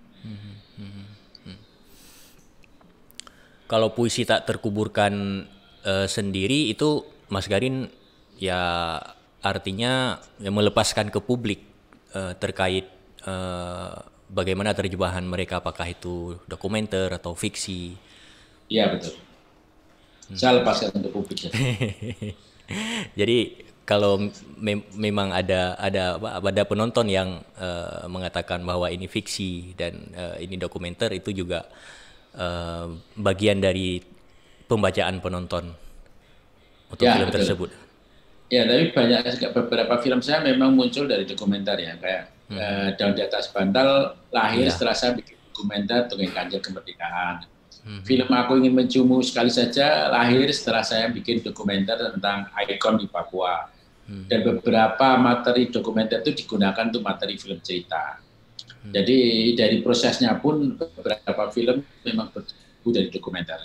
Kalau puisi tak terkuburkan sendiri itu Mas Garin ya artinya ya melepaskan ke publik terkait bagaimana terjemahan mereka, apakah itu dokumenter atau fiksi. Iya betul. Saya lepaskan untuk publik. Jadi kalau memang ada penonton yang mengatakan bahwa ini fiksi dan ini dokumenter, itu juga bagian dari pembacaan penonton untuk film betul. Tersebut. Ya, tapi beberapa film saya memang muncul dari dokumenter ya, kayak Daun di Atas Bantal lahir setelah saya bikin dokumenter Dongeng Kanjeng Kemerdekaan. Film Aku Ingin Menciummu Sekali Saja lahir setelah saya bikin dokumenter tentang ikon di Papua. Dan beberapa materi dokumenter itu digunakan untuk materi film cerita. Jadi dari prosesnya pun beberapa film memang bertumbuh dari dokumenter.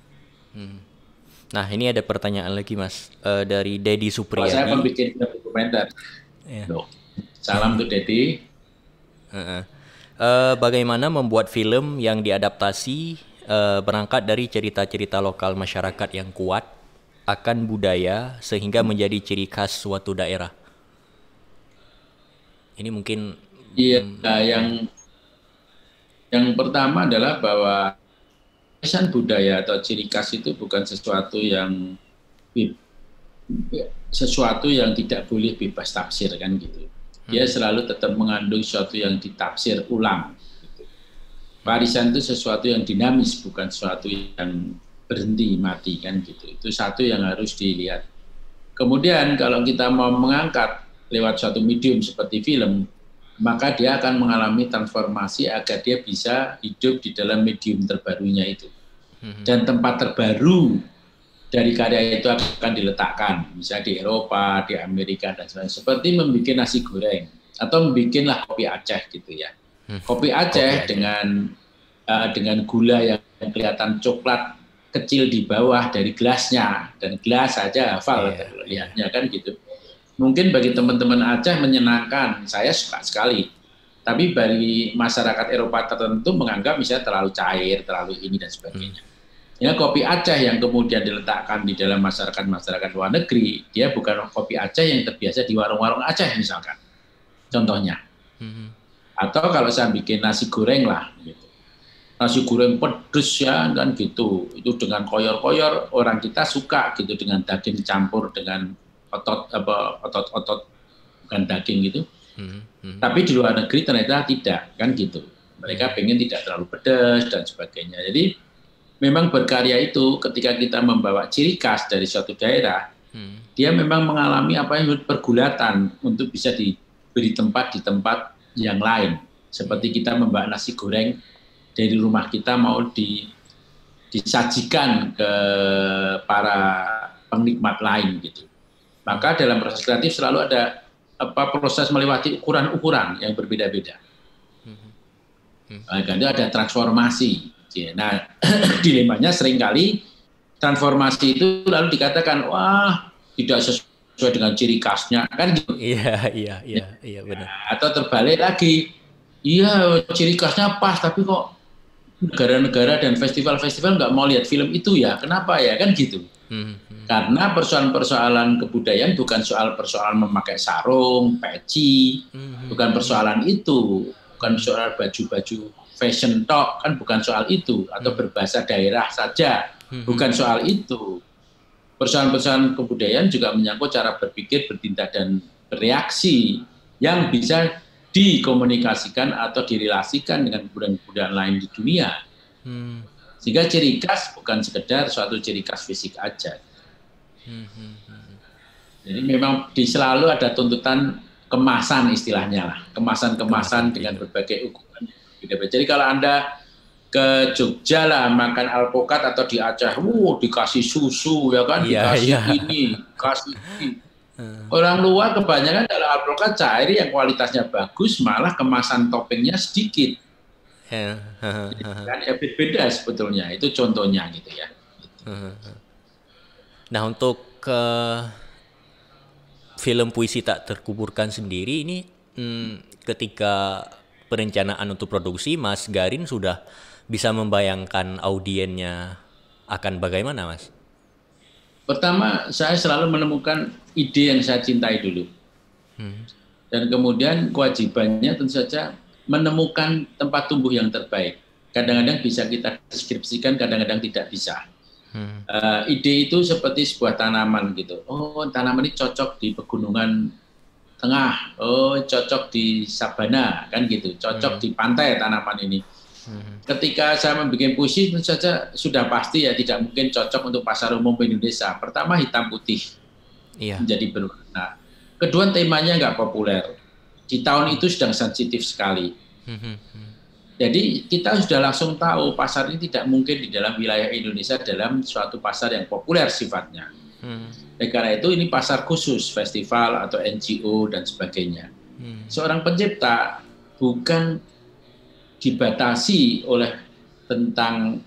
Nah ini ada pertanyaan lagi Mas, dari Dedi Supriyadi. Saya pembikin film dokumenter. Salam untuk Dedi. Bagaimana membuat film yang diadaptasi berangkat dari cerita-cerita lokal masyarakat yang kuat akan budaya sehingga menjadi ciri khas suatu daerah? Ini mungkin yang pertama adalah bahwa pesan budaya atau ciri khas itu bukan sesuatu yang tidak boleh bebas tafsir kan gitu. Dia selalu tetap mengandung sesuatu yang ditafsir ulang. Warisan itu sesuatu yang dinamis, bukan sesuatu yang berhenti mati kan gitu. Itu satu yang harus dilihat. Kemudian kalau kita mau mengangkat lewat suatu medium seperti film, maka dia akan mengalami transformasi agar dia bisa hidup di dalam medium terbarunya itu. Dan tempat terbaru dari karya itu akan diletakkan, misalnya di Eropa, di Amerika dan sebagainya. Seperti membuat nasi goreng atau membuatlah kopi Aceh gitu ya. Kopi Aceh dengan gula yang kelihatan coklat kecil di bawah dari gelasnya, dan gelas saja hafal lihatnya kan gitu. Mungkin bagi teman-teman Aceh menyenangkan, saya suka sekali. Tapi bagi masyarakat Eropa tertentu menganggap misalnya terlalu cair, terlalu ini dan sebagainya. Ya kopi Aceh yang kemudian diletakkan di dalam masyarakat luar negeri, dia bukan kopi Aceh yang terbiasa di warung-warung Aceh misalkan. Contohnya. Atau kalau saya bikin nasi goreng lah, gitu. Nasi goreng pedes ya kan gitu, itu dengan koyor-koyor orang kita suka gitu, dengan daging campur dengan otot bukan daging gitu. Tapi di luar negeri ternyata tidak kan gitu. Mereka pengen tidak terlalu pedas dan sebagainya. Jadi memang berkarya itu ketika kita membawa ciri khas dari suatu daerah, dia memang mengalami apa yang pergulatan untuk bisa diberi tempat di tempat yang lain. Seperti kita membawa nasi goreng dari rumah kita mau disajikan ke para penikmat lain gitu. Maka dalam proses kreatif selalu ada proses melewati ukuran-ukuran yang berbeda-beda. Itu ada transformasi. Nah, dilemanya seringkali transformasi itu lalu dikatakan wah tidak sesuai dengan ciri khasnya kan gitu. Iya benar. Atau terbalik lagi, iya ciri khasnya pas tapi kok negara-negara dan festival-festival nggak mau lihat film itu ya, kenapa ya kan gitu. Karena persoalan-persoalan kebudayaan bukan persoalan memakai sarung, peci, bukan persoalan itu, bukan soal baju-baju fashion talk, kan bukan soal itu, atau berbahasa daerah saja, bukan soal itu. Persoalan-persoalan kebudayaan juga menyangkut cara berpikir, bertindak, dan bereaksi yang bisa dikomunikasikan atau direlasikan dengan kebudayaan-kebudayaan lain di dunia. Sehingga ciri khas bukan sekedar suatu ciri khas fisik aja. Jadi memang selalu ada tuntutan kemasan istilahnya lah, kemasan-kemasan dengan berbagai ukuran. Jadi kalau Anda ke Jogja lah makan alpukat atau di Aceh, dikasih susu ya kan, dikasih ini, kasih ini. Orang luar kebanyakan kalau alpukat cair yang kualitasnya bagus, malah kemasan toppingnya sedikit. Kan ya beda sebetulnya, itu contohnya gitu ya. Nah, untuk film Puisi Tak Terkuburkan sendiri ini ketika perencanaan untuk produksi, Mas Garin sudah bisa membayangkan audiennya akan bagaimana, Mas? Pertama, saya selalu menemukan ide yang saya cintai dulu. Dan kemudian kewajibannya tentu saja menemukan tempat tumbuh yang terbaik. Kadang-kadang bisa kita deskripsikan, kadang-kadang tidak bisa. Ide itu seperti sebuah tanaman gitu. Oh, tanaman ini cocok di pegunungan tengah. Oh, cocok di sabana kan gitu. Cocok di pantai tanaman ini. Ketika saya membuat puisi, tentu saja sudah pasti ya tidak mungkin cocok untuk pasar umum Indonesia. Pertama, hitam putih menjadi berwarna. Kedua, temanya nggak populer. Di tahun itu sedang sensitif sekali. Jadi kita sudah langsung tahu pasar ini tidak mungkin di dalam wilayah Indonesia dalam suatu pasar yang populer sifatnya. Karena itu ini pasar khusus, festival atau NGO dan sebagainya. Seorang pencipta bukan dibatasi oleh tentang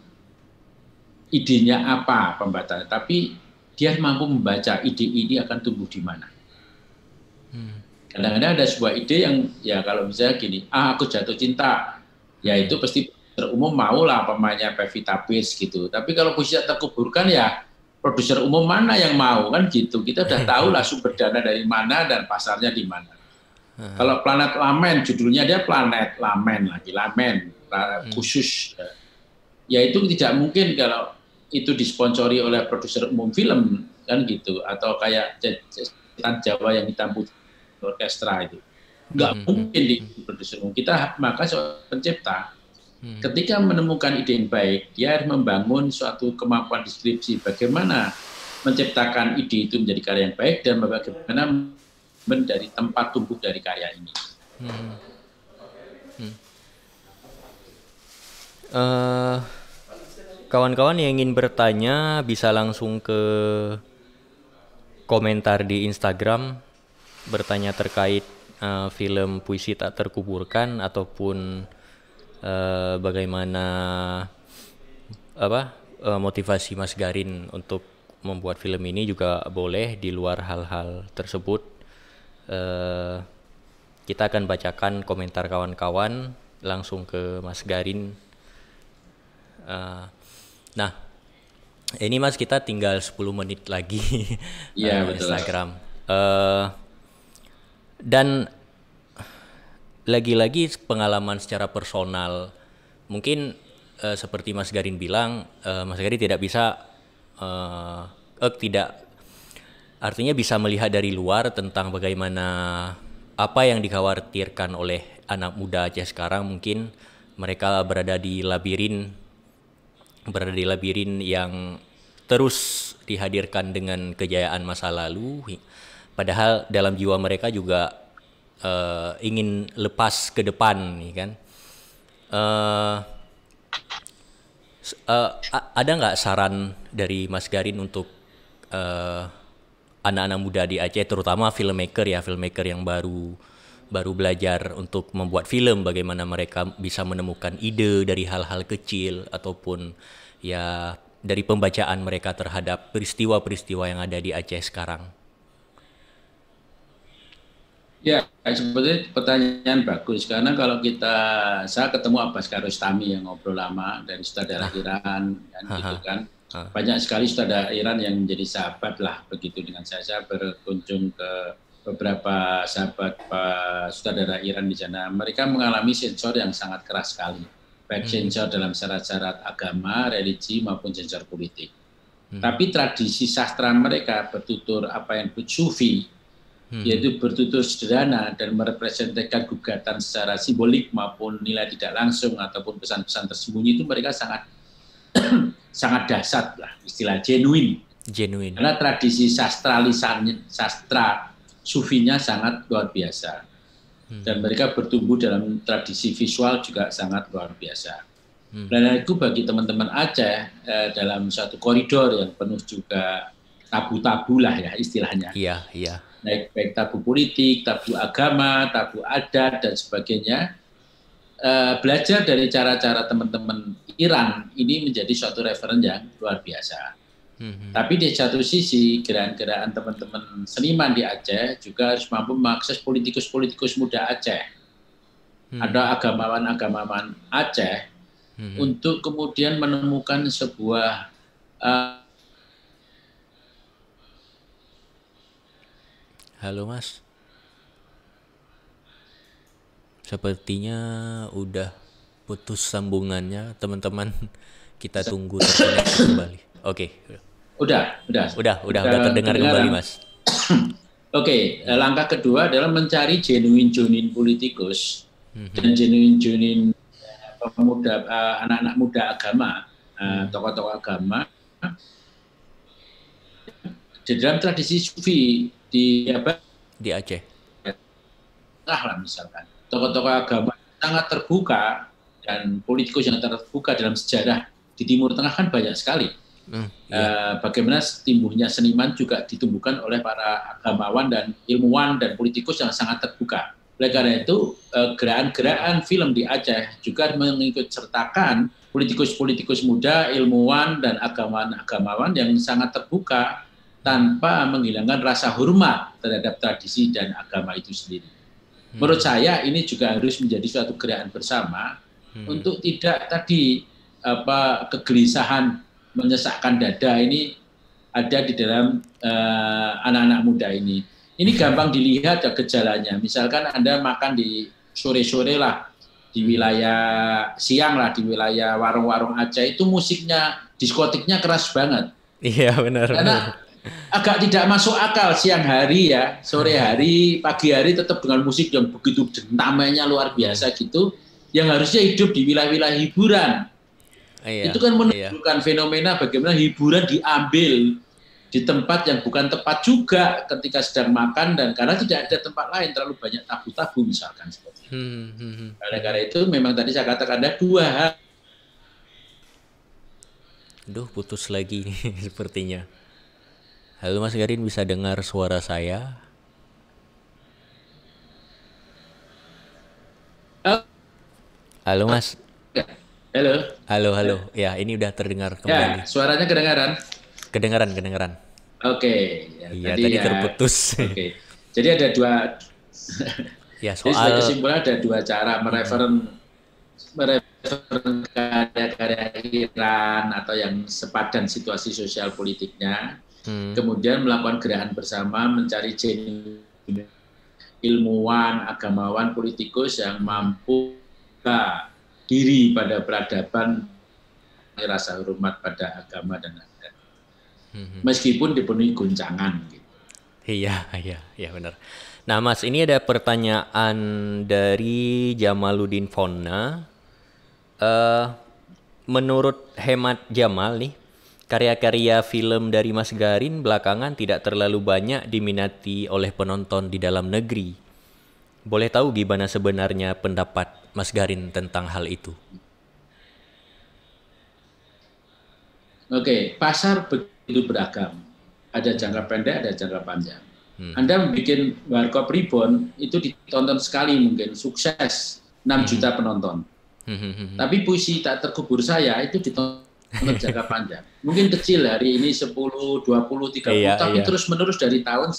idenya apa pembatasnya, tapi dia mampu membaca ide ini akan tumbuh di mana. Kadang-kadang ada sebuah ide yang ya kalau misalnya gini, aku jatuh cinta, ya itu pasti umum maulah pemainnya Pevita Pierce gitu. Tapi kalau Puisi Tak Terkuburkan ya produser umum mana yang mau kan gitu. Kita udah tahu lah sumber dana dari mana dan pasarnya di mana. Kalau Planet Lamen, judulnya dia Planet Lamen lagi, Lamen khusus. Ya itu tidak mungkin kalau itu disponsori oleh produser umum film kan gitu, atau kayak Setan Jawa yang hitam putih orkestra itu. Nggak mungkin di produser umum. Kita maka seorang pencipta ketika menemukan ide yang baik, dia harus membangun suatu kemampuan deskripsi bagaimana menciptakan ide itu menjadi karya yang baik dan bagaimana dari tempat tumbuh dari karya ini. Kawan-kawan yang ingin bertanya bisa langsung ke komentar di Instagram bertanya terkait film Puisi Tak Terkuburkan ataupun bagaimana motivasi Mas Garin untuk membuat film ini juga boleh. Di luar hal-hal tersebut kita akan bacakan komentar kawan-kawan langsung ke Mas Garin. Nah, ini Mas, kita tinggal 10 menit lagi Instagram. Dan lagi-lagi pengalaman secara personal, mungkin seperti Mas Garin bilang, Mas Garin tidak bisa artinya bisa melihat dari luar tentang bagaimana apa yang dikhawatirkan oleh anak muda Aceh sekarang. Mungkin mereka berada di labirin yang terus dihadirkan dengan kejayaan masa lalu, padahal dalam jiwa mereka juga ingin lepas ke depan, kan? Ada nggak saran dari Mas Garin untuk anak-anak muda di Aceh, terutama filmmaker yang baru belajar untuk membuat film, bagaimana mereka bisa menemukan ide dari hal-hal kecil ataupun ya dari pembacaan mereka terhadap peristiwa-peristiwa yang ada di Aceh sekarang? Ya, sebetulnya pertanyaan bagus, karena kalau saya ketemu Abbas Kiarostami yang ngobrol lama dari sutradara Iran, kan, gitu kan. Banyak sekali sutradara Iran yang menjadi sahabat lah begitu dengan saya. Saya berkunjung ke beberapa sahabat sutradara Iran di sana. Mereka mengalami sensor yang sangat keras sekali. baik sensor dalam syarat-syarat agama, religi maupun sensor politik. Tapi tradisi sastra mereka bertutur apa yang disebut sufi, yaitu bertutur sederhana dan merepresentasikan gugatan secara simbolik maupun nilai tidak langsung ataupun pesan-pesan tersembunyi, itu mereka sangat sangat dasar lah, istilah genuine. Karena tradisi sastra lisannya, sastra sufinya sangat luar biasa. Dan mereka bertumbuh dalam tradisi visual juga sangat luar biasa. Dan itu bagi teman-teman Aceh dalam suatu koridor yang penuh juga tabu-tabu lah ya istilahnya. Iya. Baik tabu politik, tabu agama, tabu adat dan sebagainya. Belajar dari cara-cara teman-teman Iran ini menjadi suatu referen yang luar biasa. Tapi di satu sisi gerakan-gerakan teman-teman seniman di Aceh juga harus mampu mengakses politikus-politikus muda Aceh. Ada agamawan-agamawan Aceh untuk kemudian menemukan sebuah Halo Mas. Sepertinya udah putus sambungannya, teman-teman. Kita tunggu terkoneksi kembali. Oke. Udah terdengar kembali, Mas. Oke, langkah kedua adalah mencari genuine politikus dan genuine pemuda, anak-anak muda agama, tokoh-tokoh agama di dalam tradisi sufi di Aceh. Lah misalkan tokoh-tokoh agama sangat terbuka dan politikus yang terbuka dalam sejarah di Timur Tengah kan banyak sekali. Bagaimana tumbuhnya seniman juga ditumbuhkan oleh para agamawan dan ilmuwan dan politikus yang sangat terbuka. Oleh karena itu gerakan-gerakan film di Aceh juga mengikut sertakan politikus-politikus muda, ilmuwan dan agamawan yang sangat terbuka tanpa menghilangkan rasa hormat terhadap tradisi dan agama itu sendiri. Menurut saya ini juga harus menjadi suatu gerakan bersama untuk tidak tadi kegelisahan menyesakkan dada ini ada di dalam anak-anak muda ini. Ini gampang dilihat gejalanya. Misalkan Anda makan di sore-sore lah, di wilayah siang lah, di wilayah warung-warung Aceh itu musiknya, diskotiknya keras banget. Iya benar. Karena agak tidak masuk akal siang hari ya, sore hari, pagi hari tetap dengan musik yang begitu dentamanya luar biasa gitu, yang harusnya hidup di wilayah-wilayah hiburan. Itu kan menunjukkan fenomena bagaimana hiburan diambil di tempat yang bukan tepat juga ketika sedang makan dan karena tidak ada tempat lain, terlalu banyak tabu-tabu misalkan seperti itu. Oleh karena itu memang tadi saya katakan ada dua hal. Putus lagi sepertinya. Halo Mas Garin, bisa dengar suara saya? Halo Mas. Halo. Ya, ini udah terdengar kembali. Ya, suaranya kedengaran? Kedengaran. Oke. Iya, tadi terputus. Oke. Jadi ada dua. Ya, soal. Jadi sebagai kesimpulan ada dua cara mereferen karya-karya Iran atau yang sepadan situasi sosial politiknya. Kemudian melakukan gerakan bersama mencari ilmuwan, agamawan, politikus yang mampu diri pada peradaban, rasa hormat pada agama dan adat. Meskipun dipenuhi guncangan. Gitu. Iya benar. Nah Mas, ini ada pertanyaan dari Jamaluddin Fonna. Menurut hemat Jamal nih, karya-karya film dari Mas Garin belakangan tidak terlalu banyak diminati oleh penonton di dalam negeri. Boleh tahu gimana sebenarnya pendapat Mas Garin tentang hal itu? Oke, pasar begitu beragam. Ada jangka pendek, ada jangka panjang. Anda bikin Warkop Reborn itu ditonton sekali mungkin, sukses 6 juta penonton. Tapi Puisi Tak Terkubur Saya itu ditonton jangka panjang. Mungkin kecil hari ini 10, 20, 30, tapi terus-menerus dari tahun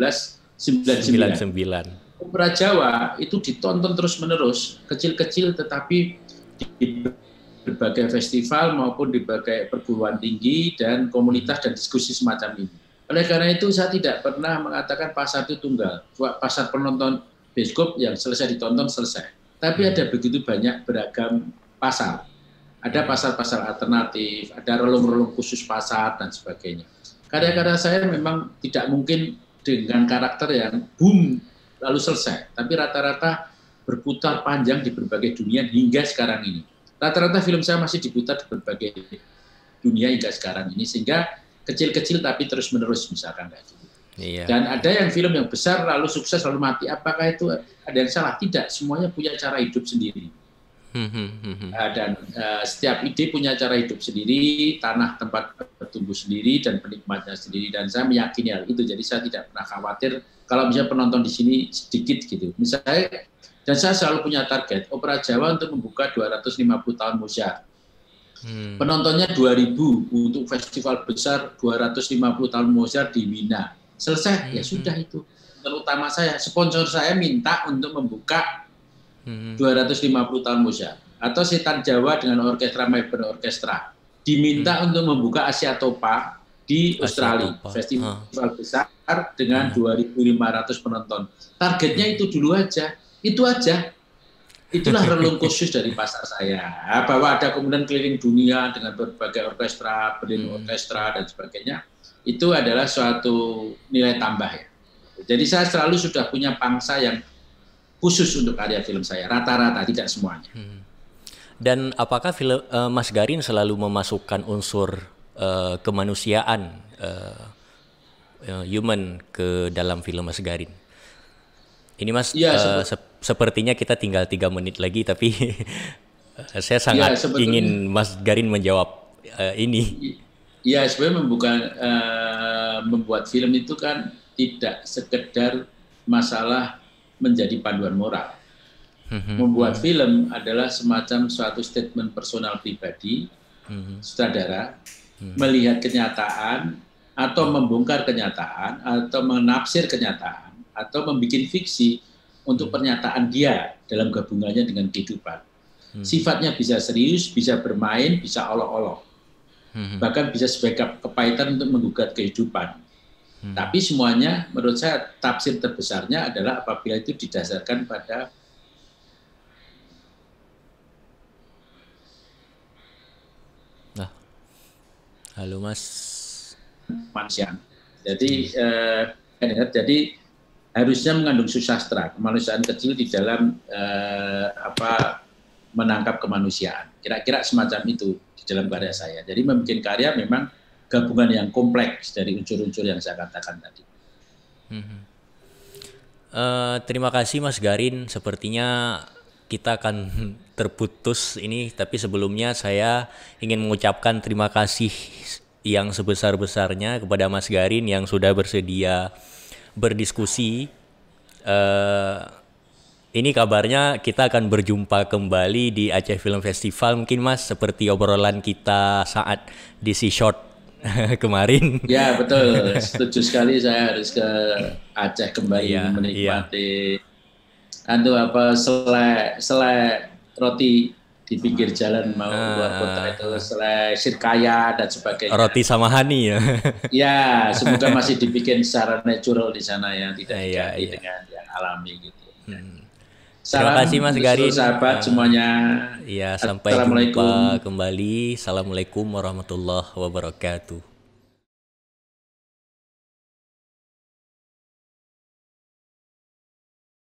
1999. Opera Jawa itu ditonton terus-menerus, kecil-kecil tetapi di berbagai festival maupun di berbagai perguruan tinggi dan komunitas dan diskusi semacam ini. Oleh karena itu saya tidak pernah mengatakan pasar itu tunggal, pasar penonton bioskop yang selesai ditonton selesai. Tapi ada begitu banyak beragam pasar. Ada pasar-pasar alternatif, ada relung-relung khusus pasar dan sebagainya. Karya-karya saya memang tidak mungkin dengan karakter yang boom lalu selesai, tapi rata-rata berputar panjang di berbagai dunia hingga sekarang ini. Rata-rata film saya masih diputar di berbagai dunia hingga sekarang ini, sehingga kecil-kecil tapi terus-menerus misalkan kayak gitu. Iya. Dan ada yang film yang besar lalu sukses lalu mati. Apakah itu ada yang salah? Tidak. Semuanya punya cara hidup sendiri. Dan setiap ide punya cara hidup sendiri, tanah tempat bertumbuh sendiri dan penikmatnya sendiri. Dan saya meyakini hal itu. Jadi saya tidak pernah khawatir kalau misalnya penonton di sini sedikit gitu. Misalnya, dan saya selalu punya target Opera Jawa untuk membuka 250 tahun Mozart. Penontonnya 2.000 untuk festival besar 250 tahun Mozart di Wina. Selesai, ya sudah itu. Terutama saya, sponsor saya minta untuk membuka 250 tahun Mozart. Atau Setan Jawa dengan Orkestra Melbourne Orkestra. Diminta untuk membuka Asia Topa di Australia. Festival besar dengan 2.500 penonton. Targetnya itu dulu aja. Itu aja. Itulah relung khusus dari pasar saya. Bahwa ada kemudian keliling dunia dengan berbagai orkestra, Berlin Orkestra dan sebagainya. Itu adalah suatu nilai tambah ya. Jadi saya selalu sudah punya pangsa yang khusus untuk karya film saya, rata-rata, tidak semuanya. Dan apakah film Mas Garin selalu memasukkan unsur kemanusiaan, human ke dalam film Mas Garin? Ini Mas, ya, sepertinya kita tinggal 3 menit lagi, tapi saya sangat ingin Mas Garin menjawab ini. Ya, sebenarnya membuat film itu kan tidak sekedar masalah menjadi panduan moral. Membuat film adalah semacam suatu statement personal pribadi, sutradara, melihat kenyataan, atau membongkar kenyataan, atau menafsir kenyataan, atau membuat fiksi untuk pernyataan dia dalam gabungannya dengan kehidupan. Sifatnya bisa serius, bisa bermain, bisa olok-olok. Bahkan bisa sebagai kepahitan untuk menggugat kehidupan. Tapi semuanya menurut saya tafsir terbesarnya adalah apabila itu didasarkan pada halo Mas. Kemanusiaan. Jadi harusnya mengandung susastra, kemanusiaan kecil di dalam menangkap kemanusiaan. Kira-kira semacam itu di dalam karya saya. Jadi membuat karya memang gabungan yang kompleks dari unsur-unsur yang saya katakan tadi. Terima kasih Mas Garin. Sepertinya kita akan terputus ini, tapi sebelumnya saya ingin mengucapkan terima kasih yang sebesar-besarnya kepada Mas Garin yang sudah bersedia berdiskusi. Ini kabarnya kita akan berjumpa kembali di Aceh Film Festival mungkin Mas, seperti obrolan kita saat di Sea Short kemarin. Ya betul, setuju sekali. Saya harus ke Aceh kembali menikmati selai roti di pinggir jalan mau luar kota itu, selai sirkaya dan sebagainya. Roti sama honey ya. Ya, semoga masih dibikin secara natural di sana yang tidak diganti dengan yang alami gitu. Terima kasih Mas Garin. Sahabat semuanya. Ya, sampai jumpa kembali. Assalamualaikum warahmatullahi wabarakatuh.